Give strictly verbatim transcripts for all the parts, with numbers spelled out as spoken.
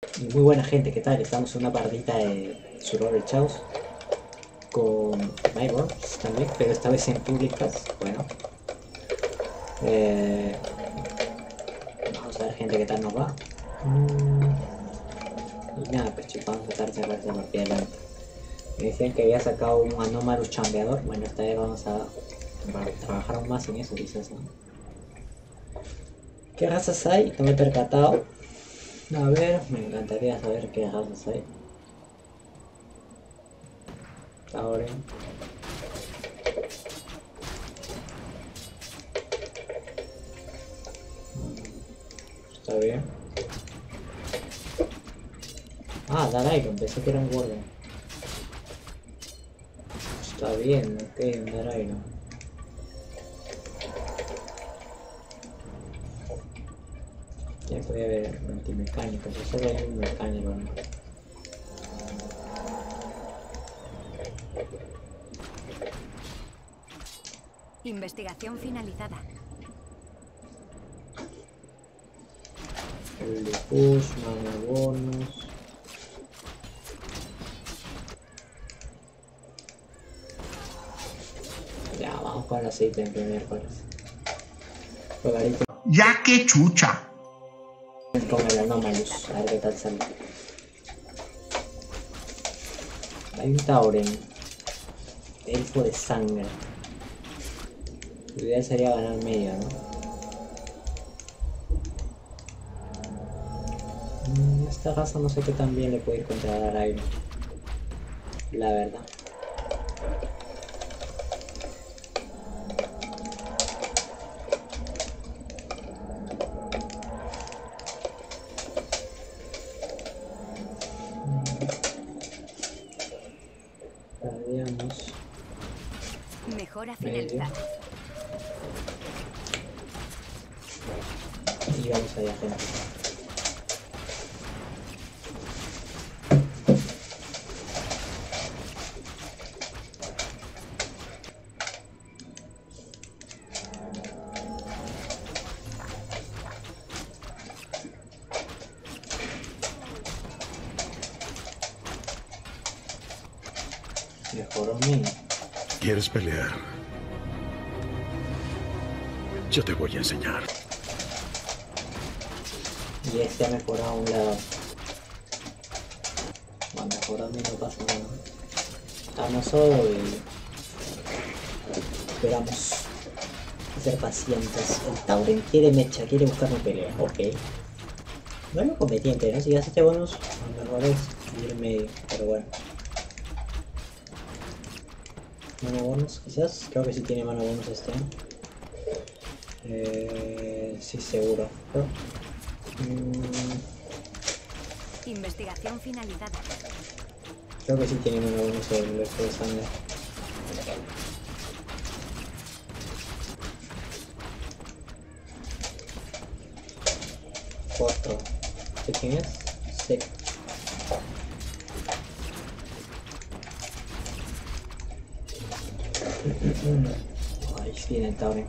Y muy buena gente, ¿qué tal? Estamos en una partita de Survival Chaos con Nightworms también, pero esta vez en públicas. Bueno, eh, vamos a ver, gente, qué tal nos va. Mm, y nada, pues chicos, vamos a tratar de sacar esta partida adelante. Me decían que había sacado un Anomalous chambeador. Bueno, esta vez vamos a trabajar aún más en eso, quizás, ¿no? ¿Qué razas hay? No me he percatado. A ver, me encantaría saber qué razas hay. Ahora. Está bien. Ah, Dariron, pensé que era un Warden. Está bien, ok, un Dariron. Ya puede haber antimecánicos, yo solo hay un mecánico, ¿no? Investigación finalizada. El de push, mana bonus. Ya, vamos con el aceite en primer cual. Ya que chucha. Con el Anomalous, a ver qué tal sale. Hay un Tauren. Elfo de sangre. Lo ideal sería ganar medio, ¿no? Mm, esta raza no sé qué tan bien le puede ir contra Dariron. La verdad. Guardianos. Mejora finalizada. Y vamos allá, gente. Mejoró mi. ¿Quieres pelear? Yo te voy a enseñar. Y este ha mejorado a un lado. Va mejorando y no pasa nada. Estamos solo y esperamos ser pacientes. El Tauren quiere mecha, quiere buscar una pelea. Ok. No es lo competente, ¿no? Si ya este bonus, a lo mejor es ir en medio, pero bueno. Mano bonus, quizás. Creo que sí tiene mano bonus este. Eh, sí, seguro. Pero, mm, Investigación finalizada. creo que sí tiene mano bonus el resto de sangre. Otro. ¿Este quién es? Sí. Ahí sí, en el Tauren.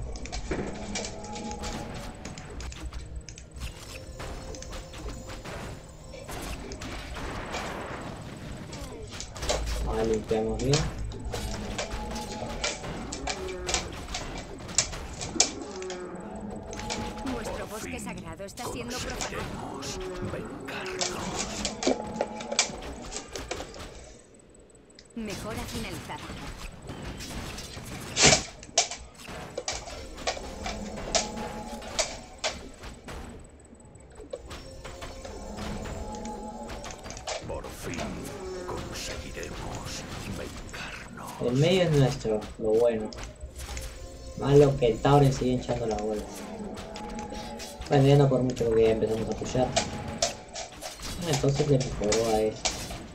Ahora limpiamos bien. Nuestro bosque sagrado está siendo profanado. Mejora finalizada. Por fin conseguiremos vengarnos. El medio es nuestro, lo bueno. Malo que el Tauren sigue hinchando las bolas. Bueno, ya no por mucho porque ya empezamos a pushar. Entonces le mejoró a él.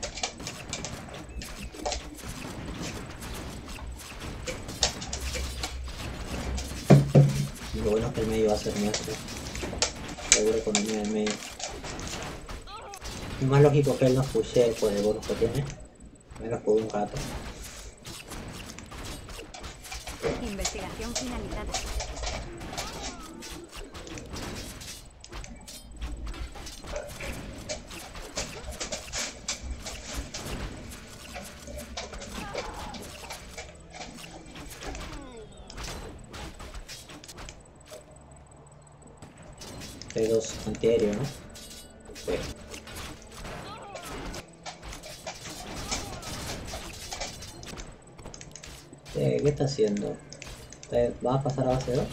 Y lo bueno es que el medio va a ser nuestro. Seguro economía del medio. Es más lógico que él nos pushe por el bonus que tiene. Menos por un gato. Investigación finalizada. Hay dos antiaéreo, ¿no? Sí. Eh, ¿Qué está haciendo? ¿Va a pasar a base dos?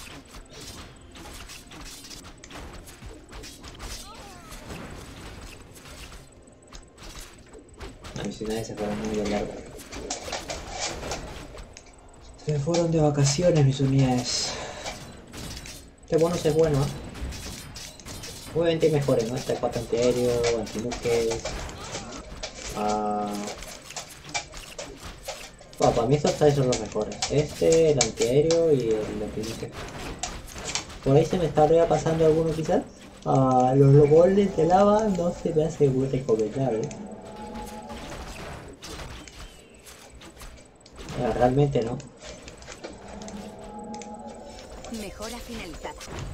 A mí si nadie se fueron muy de largo. Se fueron de vacaciones mis unidades. Este bonus es bueno, ¿eh? Obviamente hay mejores, ¿no? Está el cuatro antiaéreo, antibuques. Ah... Bueno, para mí estos tres son los mejores. Este, el antiaéreo y el antibuque. Por ahí se me estaría pasando alguno quizás. Ah, los logoles de lava no se me hace muy recomendable. Ah, realmente no. Mejora finalizada.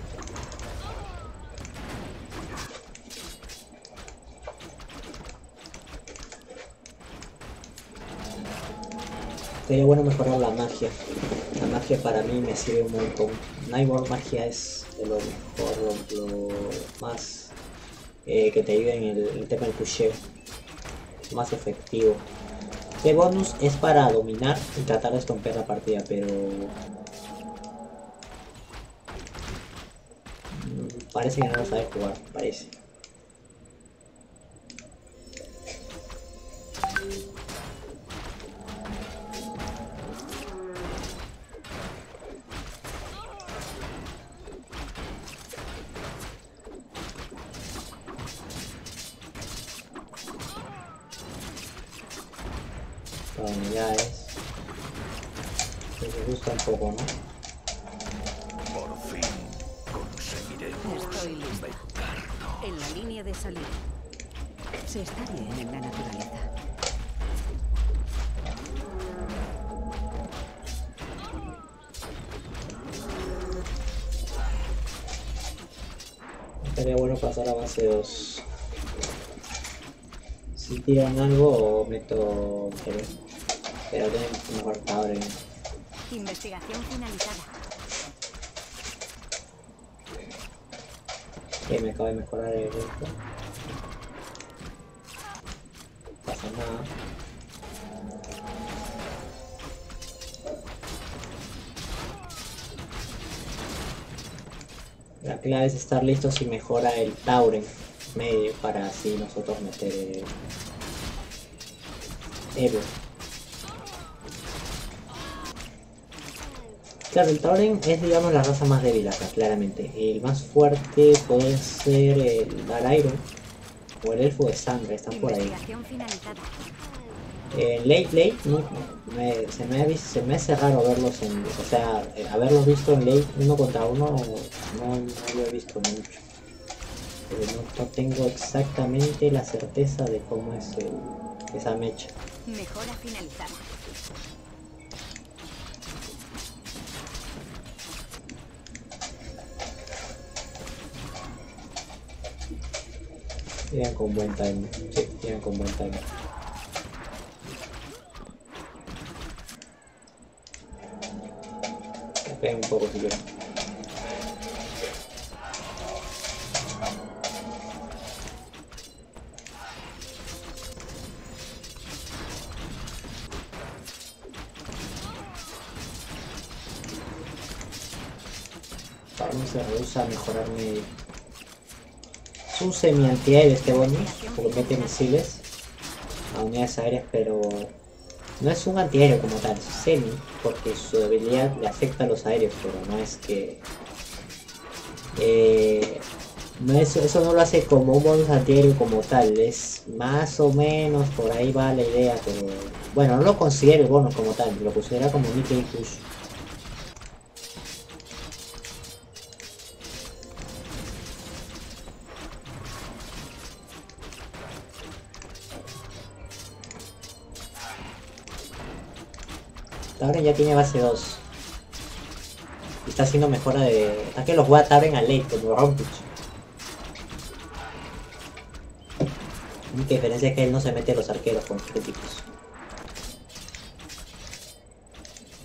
Sería bueno mejorar la magia. La magia para mí me sirve un montón. Nightborn magia es de lo mejor, lo, lo más eh, que te ayuda en el, el tema del pusheo. Más efectivo. Este bonus es para dominar y tratar de estompear la partida, pero parece que no lo sabe jugar, parece. Las unidades que me gusta un poco, ¿no? Por fin conseguiremos Estoy lista. vengarnos. En la línea de salida. Se está bien en la naturaleza. Estaría bueno pasar a base dos. Si tiran algo, meto. Pero, pero tienen mejor Tauren. Investigación finalizada. Que me acabo de mejorar el esto. No pasa nada. La clave es estar listos y mejora el Tauren medio para así nosotros meter el Evo. Claro, el Tauren es, digamos, la raza más débil acá, claramente. El más fuerte puede ser el Dar-Iron o el Elfo de Sangre, están por ahí. Investigación finalizada. En Late Late no, me, se, me ha visto, se me hace raro verlos en, o sea, eh, haberlos visto en Late uno contra uno, no, no lo he visto mucho. Pero no, no tengo exactamente la certeza de cómo es el, esa mecha. Mejora finalizada. Tiran con buen time, sí, tiran con buen time. Me pegan un poco si quiero. Para mí se rehúsa a mejorar mi... Es un semi-antiaéreo este bonus, porque mete misiles a unidades aéreas, pero no es un antiaéreo como tal, es semi, porque su debilidad le afecta a los aéreos, pero no es que... Eh, no es, eso no lo hace como un bonus antiaéreo como tal, es más o menos, por ahí va la idea, pero... Bueno, no lo considero el bonus como tal, lo considero como Mickey Push. Tauren ya tiene base dos. Y está haciendo mejora de... Está que los voy a Tauren a late como Rampage. La única diferencia es que él no se mete a los arqueros con críticos.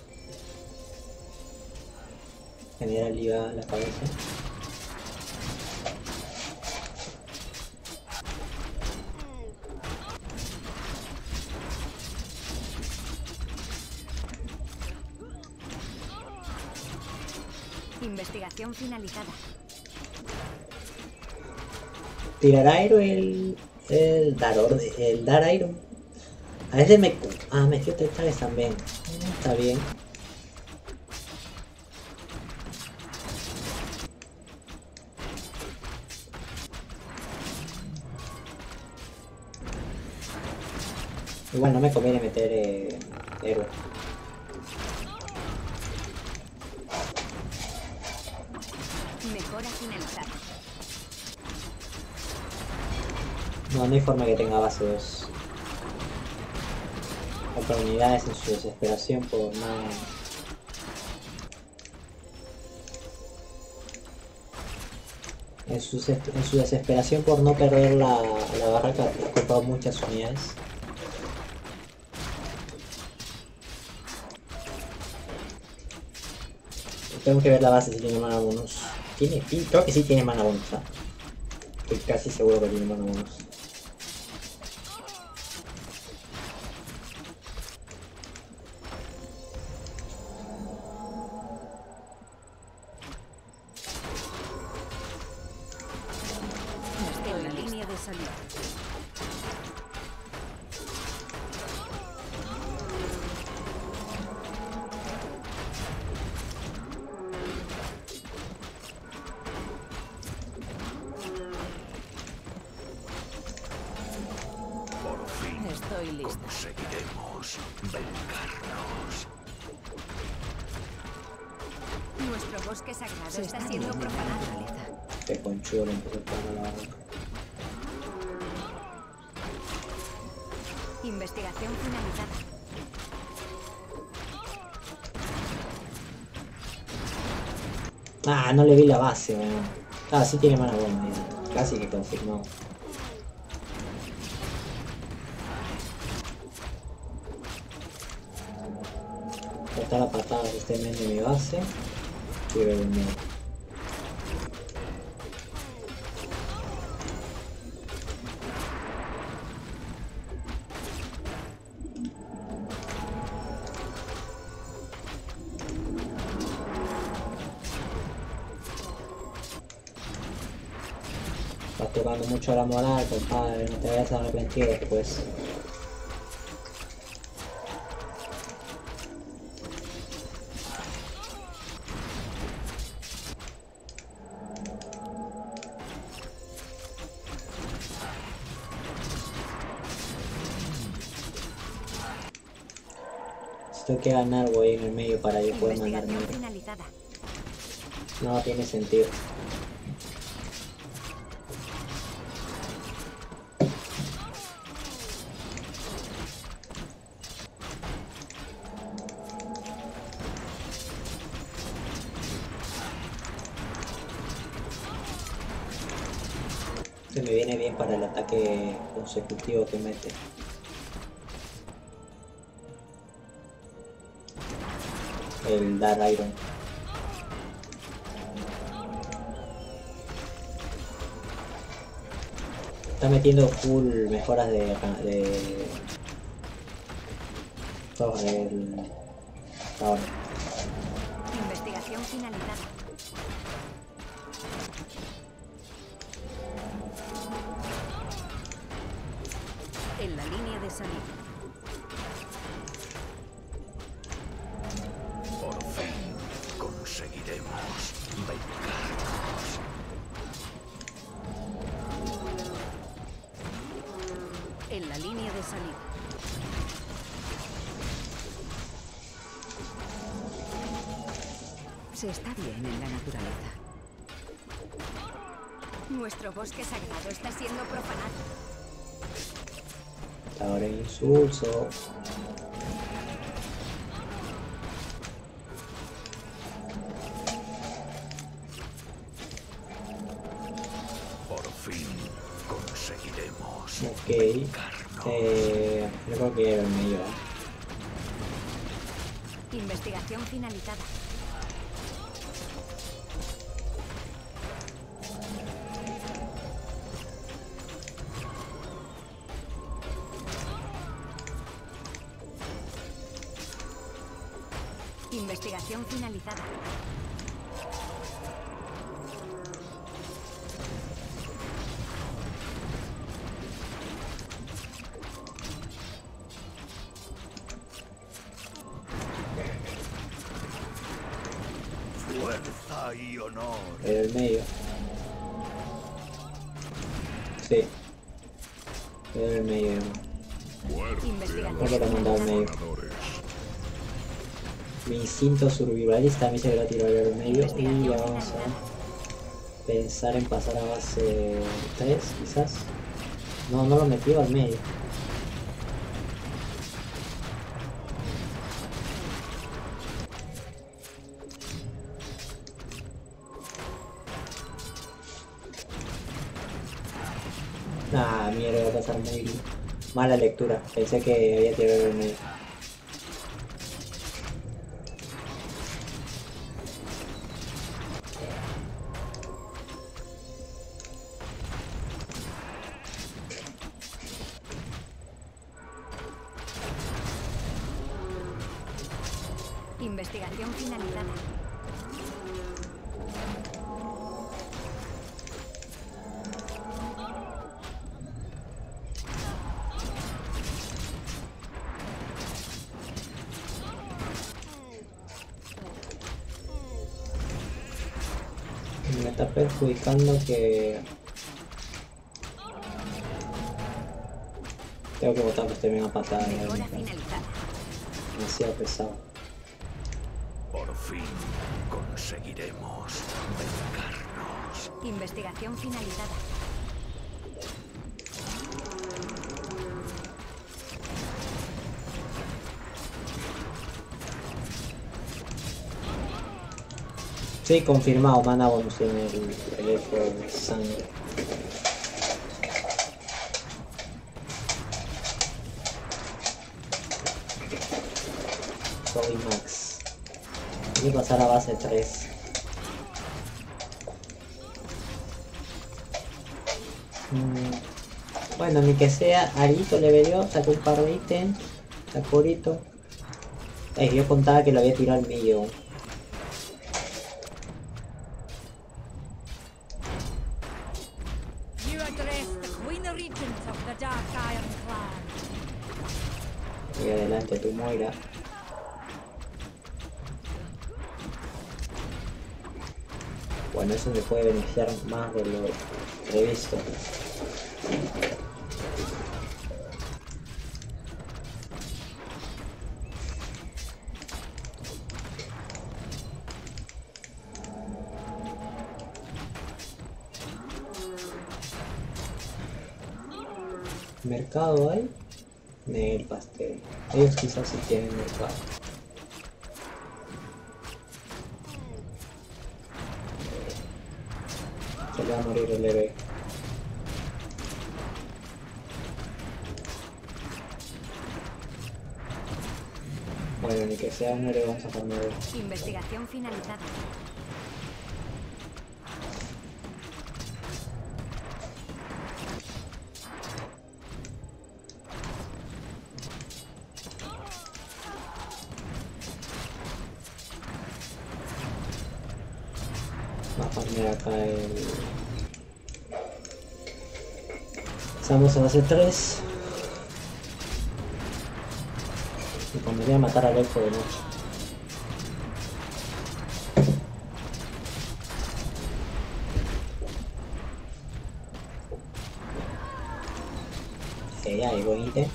Genera liga la cabeza. Investigación finalizada. ¿Tirará Iron el, el dar orden, el dar Iron? A veces me... Ah, metió testales también. Está bien. Igual no me conviene meter eh, héroe. Mejora finalizada. No, no hay forma que tenga base dos. Compra unidades en su desesperación por nada. En su, en su desesperación por no perder la, la barraca, ha comprado muchas unidades. Tengo que ver la base si tiene mana bonus. ¿Tiene? Creo que sí tiene mana bonus. ¿Ah? Estoy casi seguro que tiene mana bonus. En la línea de salida. Por fin Estoy lista. conseguiremos vengarnos. Nuestro bosque sagrado Se está está siendo viendo la profanado. naturaleza. Este conchudo le empezó a poner la barraca. Investigación finalizada. Ah, no le vi la base, weón. Ah, sí tiene mana buena, ya. Casi que confirmó. Cortar la patada que esté en medio de mi base. Y ver el mío. Estás tocando mucho la moral, compadre, no te vayas a arrepentir después. Si tengo que ganar, voy en el medio para yo poder mandar Investigación medio. finalizada. No tiene sentido. Se me viene bien para el ataque consecutivo que mete. El Dar Iron. Está metiendo full mejoras de... de... todo el... ahora. Investigación finalizada. En la línea de salida. Por fin conseguiremos vengarnos. En la línea de salida. Se está bien en la naturaleza. Nuestro bosque sagrado está siendo profanado. Ahora insulso. Por fin conseguiremos Ok. vengarnos. Eh, yo creo que era el medio. ¿eh? Investigación finalizada. Investigación finalizada. Fuerza y honor. En el medio. Sí. En el medio. Investigación. ¿Por qué te he mandado al medio? Mi instinto survivalista a mí se me lo tiró en el medio. Y ya vamos a pensar en pasar a base tres, quizás. No, no lo metí al medio. Ah, mierda, va a pasar muy mala lectura. Pensé que había tirado el medio. Investigación finalizada. Me está perjudicando que tengo que botar que esté bien a patada. Mejora finalizada. Demasiado pesado. Por fin conseguiremos vengarnos. Investigación finalizada. Sí, confirmado, mana bonus en el, el elfo de sangre. Soy Max. Hay que pasar a base tres. Mm, bueno, ni que sea, Arito le dio, sacó un par de ítems, sacó Arito. Eh, yo contaba que lo había tirado al millón. Y adelante tu Moira. Bueno, eso me puede beneficiar más de lo previsto. ¿Mercado hay? El pastel. Ellos quizás sí tienen mercado. Se le va a morir el héroe. Bueno, ni que sea un héroe, vamos a farmear. Investigación finalizada. Va a farmear acá el... Pasamos a base tres. Y convendría matar al elfo de noche. Sí, ya hay buen ítem.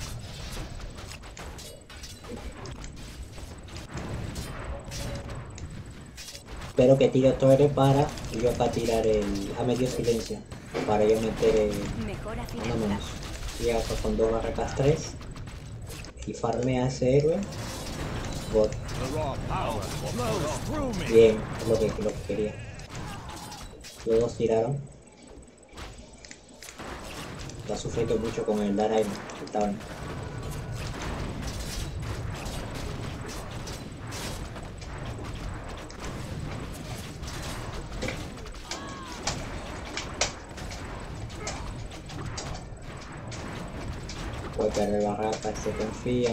Espero que tire Toire para y yo acá tirar el... a medio silencio. Para yo meter el... Mejora no finalizada. menos. Y acá con dos barracas tres. Y farmea a ese héroe. Bot. Bien, es lo que, lo que quería. Los dos tiraron. Está sufriendo mucho con el Darain. Estaban. Puede perder barraca, se confía.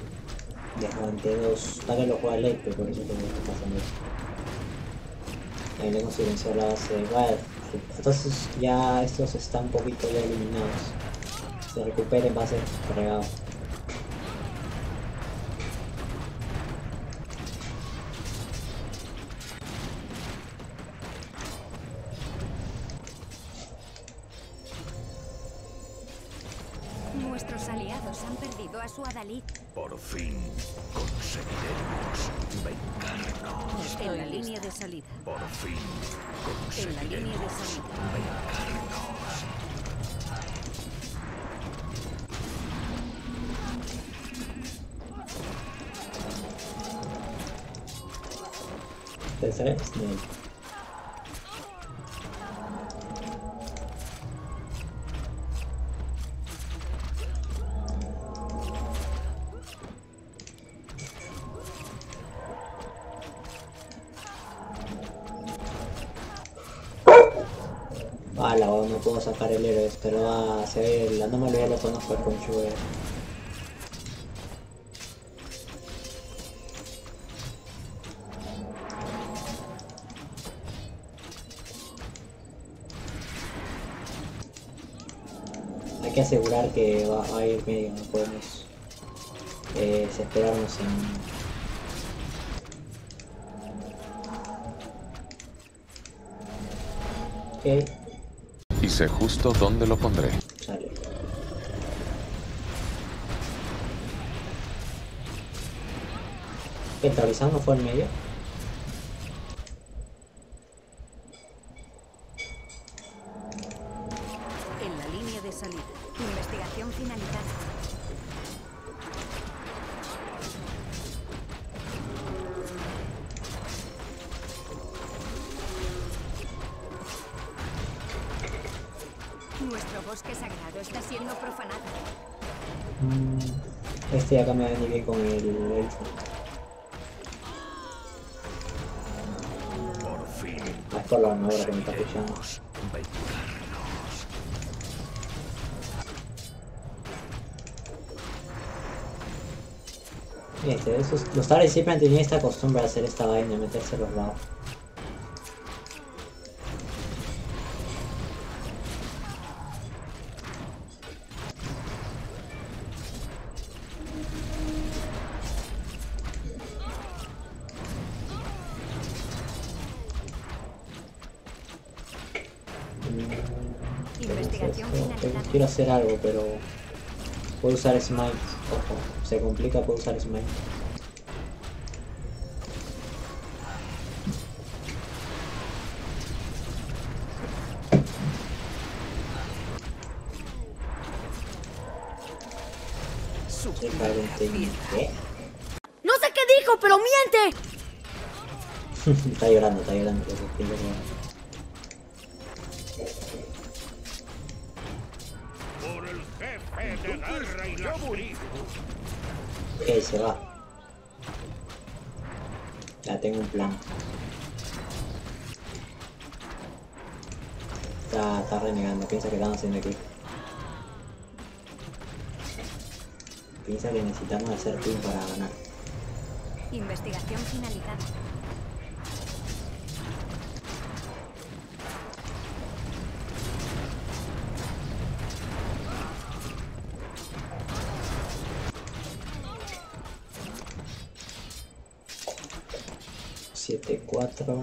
Desmante dos. Dale lo juega late, por eso que me está pasando eso. Ahí le hemos silenciado la base. Vale, entonces ya estos están un poquito ya eliminados. Se recuperen, va a ser fregado. Nuestros aliados han perdido a su Adalid. Por fin conseguiremos vengarnos. En la línea de salida. Por fin En la línea de conseguiremos salida. vengarnos. Tercera Snake. Ah, la verdad no puedo sacar el héroe, pero ah, se ve, el anómalo ya lo conozco el conchudo. Hay que asegurar que va, va a ir medio, no podemos eh, desesperarnos en... Okay. Y sé justo dónde lo pondré. Sale. ¿El Tarzán no fue al medio? En la línea de salida. Investigación finalizada. Nuestro bosque sagrado está siendo profanado. Mm, este ya me va a venir bien con el elfo. Por fin Ah, es por la armadura que me está puchando. conseguiremos vengarnos. Este, esos, los Tares siempre han tenido esta costumbre de hacer esta vaina, de meterse a los lados. Investigación Entonces, finalizada. quiero hacer algo, pero puedo usar Smite. Ojo, se complica, puedo usar Smite. Su ¿Qué? No sé qué dijo, pero miente. Está llorando, está llorando. Lo que quiero ver. Por el jefe de guerra y la tribu. Ok, se va. Ya tengo un plan. Está, está renegando, piensa que están haciendo aquí. Piensa que necesitamos hacer team para ganar. Investigación finalizada. siete cuatro.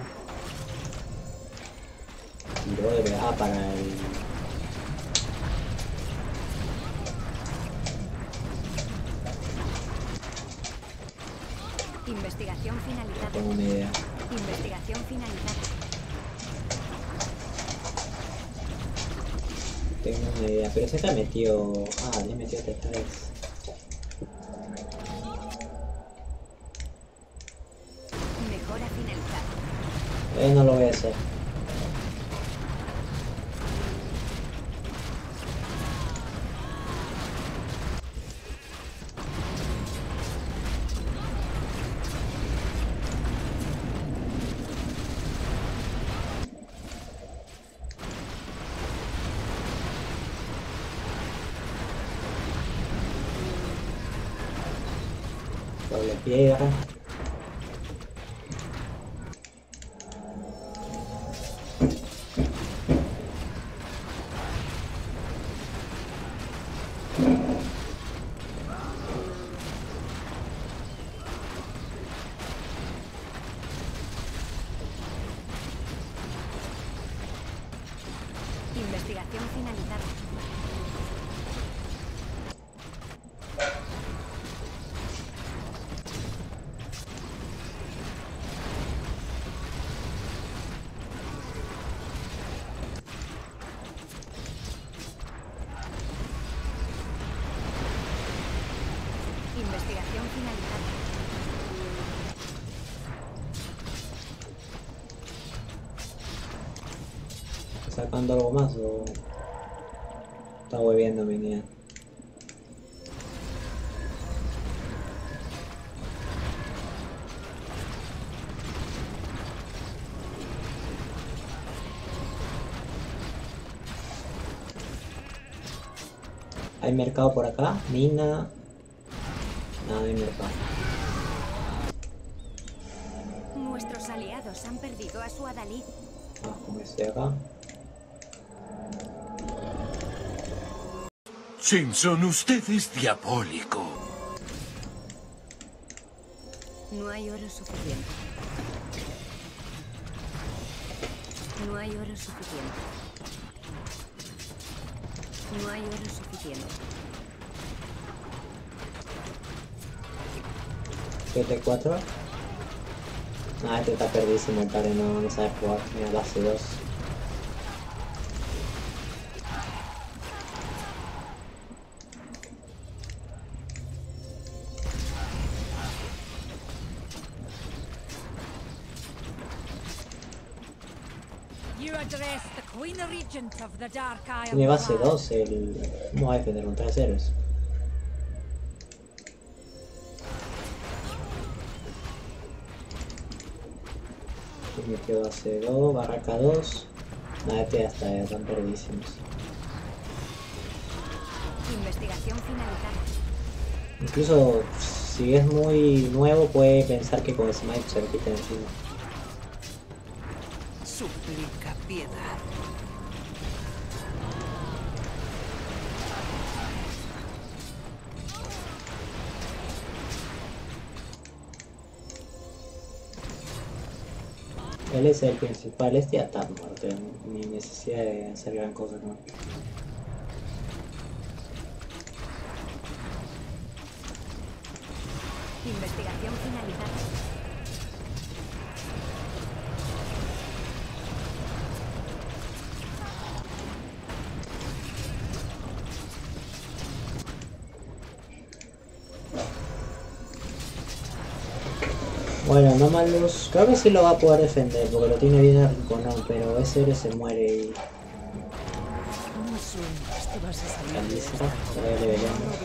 Y luego de ah, para el... Investigación No finalizada. tengo una idea. Investigación finalizada. Tengo una idea, pero se te metió... Ah, le metió esta vez. Mejora finalizada. Eh, no lo voy a hacer. Doble piedra. Investigación finalizada. Investigación finalizada. ¿Sacando algo más o está hueviendo mi niña? ¿Hay mercado por acá? Mina. Nada de mercado. Nuestros aliados han perdido a su adalid. Ah, como este de acá. Simpson, usted es diabólico. No hay oro suficiente. No hay oro suficiente. No hay oro suficiente. siete cuatro. Ah, este está perdísimo, el padre no, no sabe jugar. Mira, base dos. You address the Queen Regent of the Dark Isle. Tiene base dos, el... ¿Cómo va a defender contra ceros? Metió base dos, barraca dos. Nada, este ya está, ya están perdidísimos. Investigación finalizada. Incluso si es muy nuevo puede pensar que con Smite se lo quita encima. Suplica piedad. Él es el principal, este ya está muerto, ni necesidad de hacer gran cosa, ¿no? Investigación finalizada. Bueno, no malos, creo que sí lo va a poder defender porque lo tiene bien arrinconado, pero ese héroe se muere y... No sueñes que vas a salir de Caliza, esta. por ahí le veremos.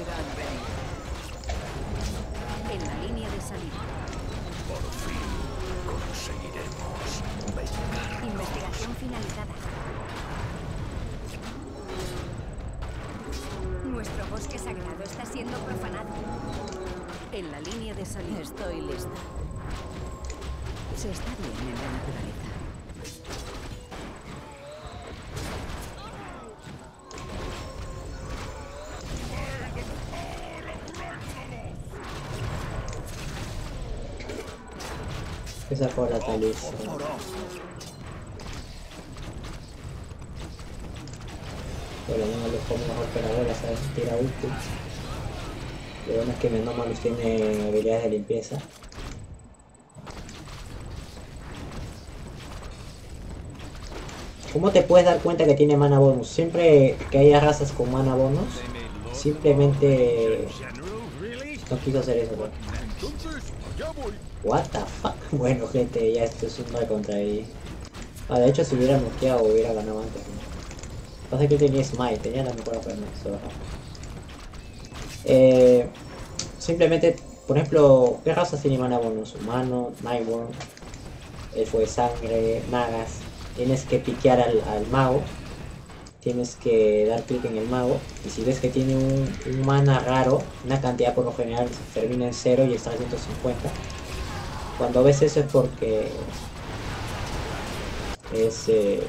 En la línea de salida. Por fin conseguiremos vengar. Investigación finalizada. Nuestro bosque sagrado está siendo profanado. En la línea de salida. Estoy lista. Se está bien en la naturaleza. Esa fue la Talisa. Pero no los como mejor operadora, ¿sabes? Tira ulti. Lo bueno es que Menómalus tiene habilidades de limpieza. ¿Cómo te puedes dar cuenta que tiene mana bonus? Siempre que haya razas con mana bonus, simplemente no quiso hacer eso, ¿no? What the fuck. Bueno, gente, ya esto es un mal contra ahí. Ah, de hecho, si hubiera noqueado hubiera ganado antes, ¿no? Pasa que tenía Smite, tenía la mejor arma. Eh, simplemente, por ejemplo, ¿qué razas tiene mana bonus? Humano, Nightborn, Elfo de Sangre, Nagas. Tienes que piquear al, al mago. Tienes que dar clic en el mago. Y si ves que tiene un, un mana raro, una cantidad por lo general termina en cero y está a ciento cincuenta. Cuando ves eso es porque es... Eh,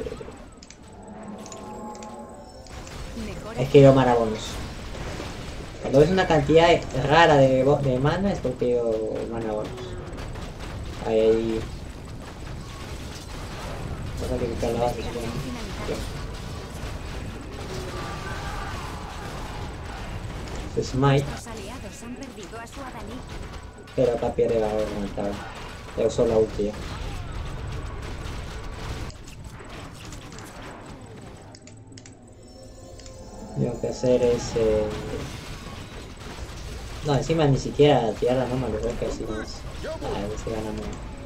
Mejora. es que yo marabonos. Cuando ves una cantidad rara de, bo- de mana es porque yo marabonos. Ahí, ahí. Vas a quitar la base, Investigación supongo. finalizada. Bien. Smite, Los aliados han perdido a su Adalí. pero acá pierde valor aumentado. Ya usó la ulti ya. Lo que tengo que hacer es... Eh... No, encima ni siquiera tirar la norma, lo creo que así no es. Ah, a ver si ganamos.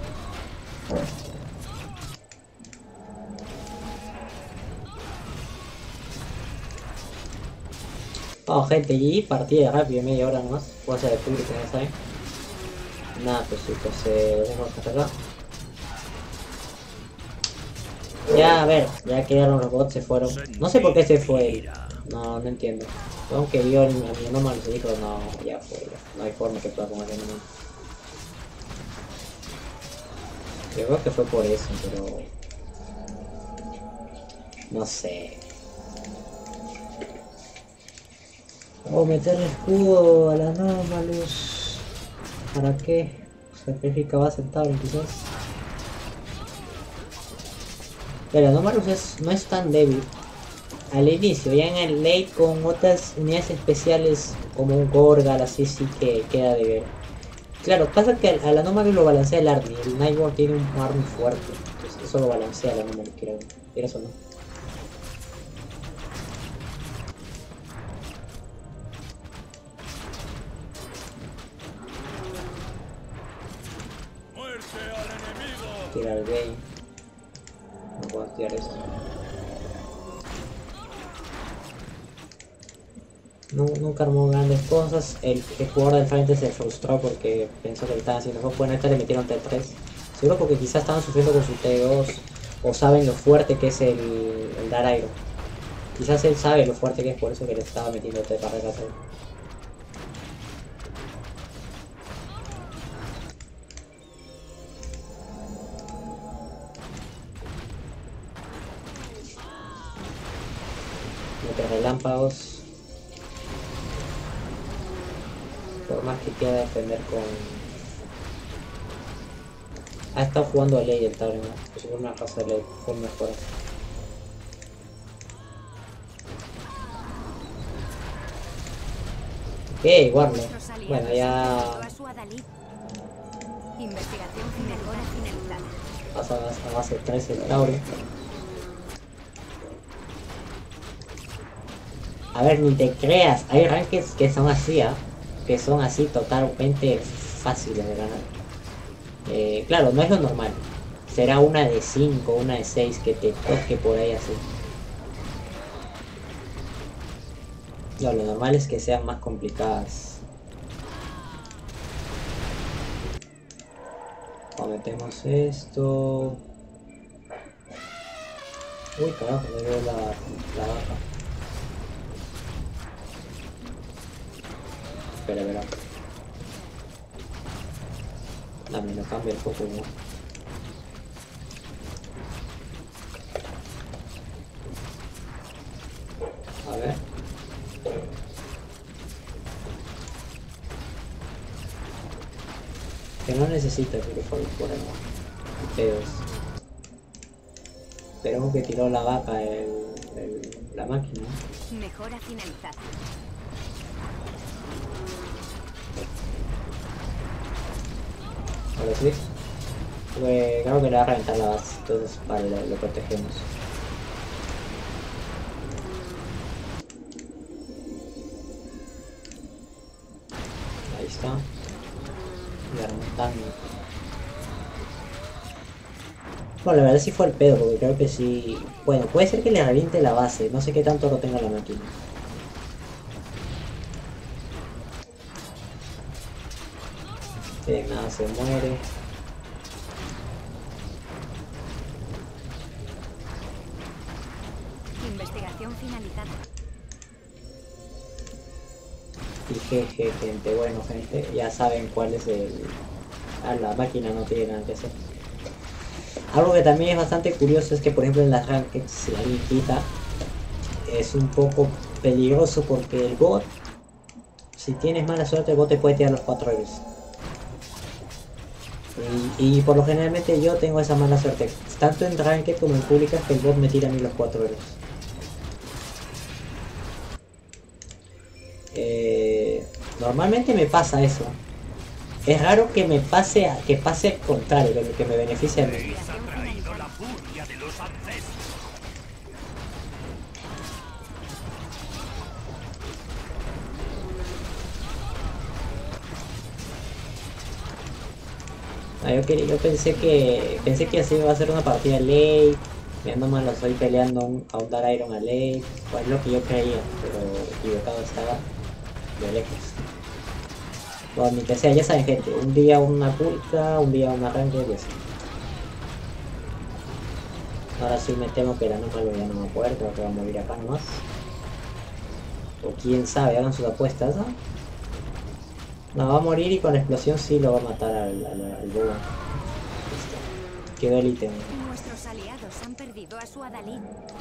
Vamos gente, y partida rápida, media hora nomás. Fuerza de público, ya saben. Nada, pues chicos, eh, lo dejo hasta acá. Ya, a ver, ya quedaron los bots, se fueron. No sé por qué se fue. No, no entiendo. Aunque vio a mi nómalo se dijo, no, ya fue, ya. No hay forma que pueda comer el nómalo. Yo creo que fue por eso, pero... No sé. O meterle escudo a la Anomalous. ¿Para qué? Sacrifica Centauro quizás. Pero Anomalous es, no es tan débil. Al inicio, ya en el late con otras unidades especiales como un Gorgal, así sí que queda de ver. Claro, pasa que al, al Anomalous lo balancea el Army. El Nightborn tiene un Army fuerte. Entonces eso lo balancea el Anomalous, creo. ¿Quieres o no? Tira el Gay. No puedo tirar eso. No, nunca armó grandes cosas. El, el jugador del frente se frustró porque pensó que le estaban haciendo juego. Bueno, esta le metieron T tres. Seguro porque quizás estaban sufriendo con su T dos. O saben lo fuerte que es el, el Dark Iron. Quizás él sabe lo fuerte que es, por eso que le estaba metiendo T para retrasar. Mete relámpagos. Por más que quiera defender con... Ha estado jugando a Ley el Tauren, ¿no? Pues por una casa de Ley, fue mejor. Ok, Warner. Bueno, ya... A su Adalí. Investigación mejora finalizada. Pasa a base tres el Tauren. A ver, ni te creas, hay rankings que son así, ¿eh? Que son así totalmente fáciles de ganar. Eh, claro, no es lo normal. Será una de cinco, una de seis que te toque por ahí así. No, lo normal es que sean más complicadas. Cometemos esto. Uy, carajo, me veo la, la baja. Espera, espera. Dame, no cambia el foco, ¿no? A ver. Que no necesita Purifier por el pedos. Esperemos que tiró la vaca el, el, la máquina. Mejora finalizada. Ahora sí. Pues creo que le va a reventar la base, entonces vale, lo, lo protegemos. Ahí está. Y remontando. Bueno, la verdad sí fue el pedo, porque creo que sí... Bueno, puede ser que le reviente la base, no sé qué tanto lo tenga la máquina. De nada, se muere. Investigación finalizada. Y jeje, gente, bueno gente, ya saben cuál es el... Ah, la máquina no tiene nada que hacer. Algo que también es bastante curioso es que, por ejemplo, en las ranked, si alguien quita, es un poco peligroso porque el bot, si tienes mala suerte, el bot te puede tirar los cuatro héroes. Y, y por lo generalmente yo tengo esa mala suerte, tanto en ranked como en públicas, que el bot me tira a mí los cuatro héroes. Eh, normalmente me pasa eso. Es raro que me pase a, que pase al contrario, que me beneficie a mí. Ah, yo, quería, yo pensé que pensé que así iba a ser una partida late, viendo mal lo estoy peleando a un, a un Dark Iron a late, pues es lo que yo creía, pero equivocado estaba de lejos. Bueno, ni que sea, ya saben gente, un día una pulca, un día una ranked y así. Ahora sí me temo que el anómalo ya no me acuerdo, creo que va a morir acá nomás. O quién sabe, hagan sus apuestas, ¿no? No, va a morir y con la explosión sí lo va a matar al, al, al bobo. Listo. Quedó el ítem. Nuestros aliados han perdido a su Adalid.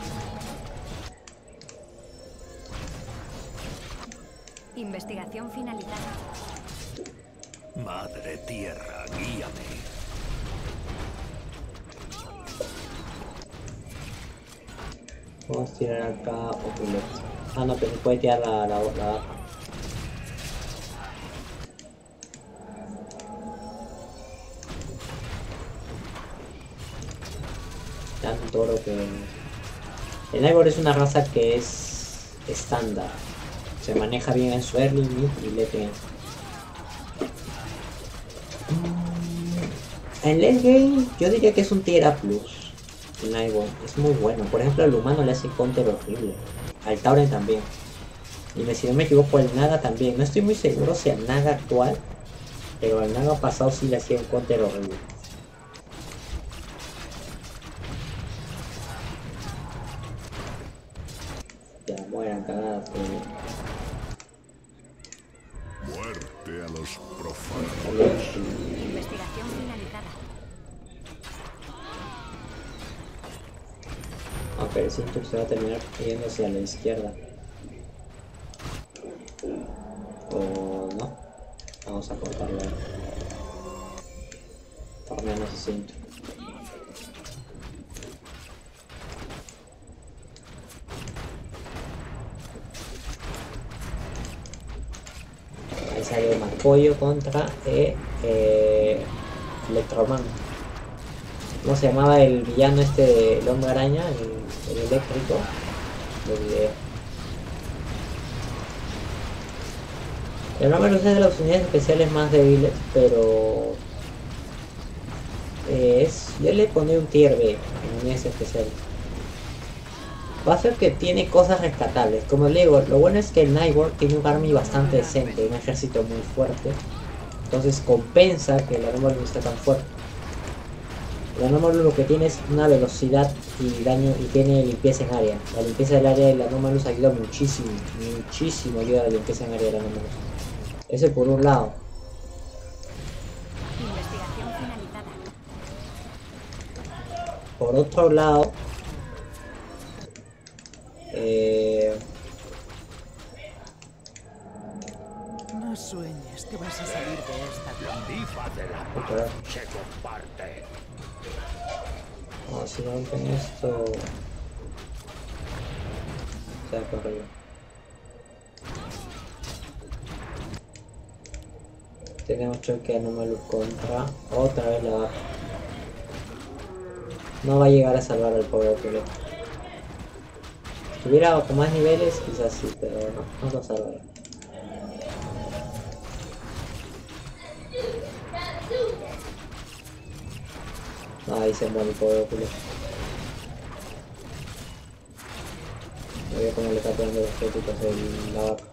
Investigación finalizada. Madre Tierra, guíame. Vamos a tirar acá Oculus. Ah, no, pero se puede tirar la, la, la baja. Tanto oro que... El Ivor es una raza que es estándar. Se maneja bien en su early, mid y late game. En late game yo diría que es un tier A plus. El Ivor es muy bueno. Por ejemplo, al humano le hace counter horrible. Al Tauren también. Y si no me equivoco, al Naga también. No estoy muy seguro si al Naga actual, pero al Naga pasado sí le hacía un counter horrible. Ya mueran cagadas. Pero... Muerte a los profanos. Investigación finalizada. Aunque el Sintuk se va a terminar yéndose a la izquierda. O no. Vamos a cortarlo. Por menos el Sintuk. Ahí salió Macpoyo contra eh, eh, Electroman. ¿Cómo se llamaba el villano este de el hombre araña? El, el eléctrico del video. El nombre es de las unidades especiales más débiles, pero eh, es, yo le pondré un tier B en unidades especiales. Va a ser que tiene cosas rescatables, como le digo, lo bueno es que el Nightwork tiene un army bastante decente, un ejército muy fuerte, entonces compensa que el Anomalous no esté tan fuerte. El Anomalous lo que tiene es una velocidad y daño y tiene limpieza en área. La limpieza del área del Anomalous ayuda muchísimo, muchísimo ayuda a la limpieza en área del Anomalous. Ese por un lado. Investigación finalizada. Por otro lado, eh... No sueñes que vas a salir de esta. La diva de la Otra. paz se comparte. no, si rompen esto, se va por arriba. Tenemos choque Anomalous contra otra vez la baja. No va a llegar a salvar al pobre Oculus. Si tuviera con más niveles quizás sí, pero no, no lo salvará. Ahí se muere el pobre Oculus. Voy a cómo le está pegando los créditos el la vaca.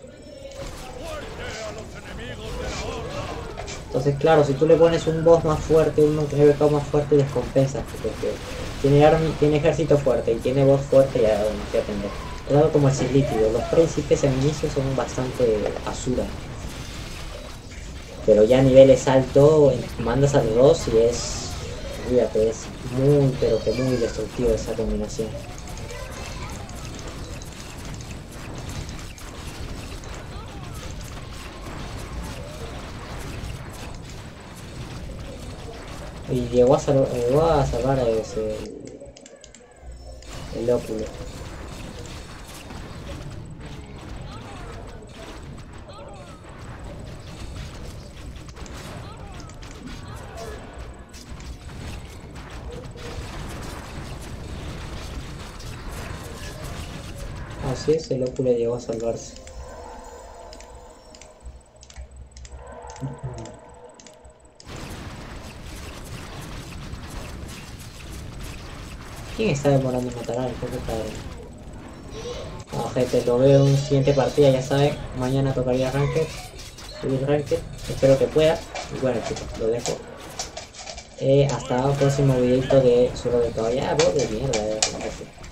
Entonces claro, si tú le pones un boss más fuerte, un R K más fuerte, descompensas, porque tiene, army, tiene ejército fuerte y tiene boss fuerte, ya no sé atender. Es algo como el Silítido, los príncipes en inicio son bastante basura. Pero ya a niveles altos, mandas a los dos y es Fíjate, es muy pero que muy destructivo esa combinación. Y llegó a, sal llegó a salvar a ese, el, el óculo. Así es, el óculo llegó a salvarse. ¿Quién está demorando en matar al poco padre? No, gente, lo veo en una siguiente partida, ya saben. Mañana tocaría Ranked. Subir Ranked. Espero que pueda. Y bueno, chicos, lo dejo. Eh, hasta un próximo videito de solo de caballero. Ah, de mierda, eh,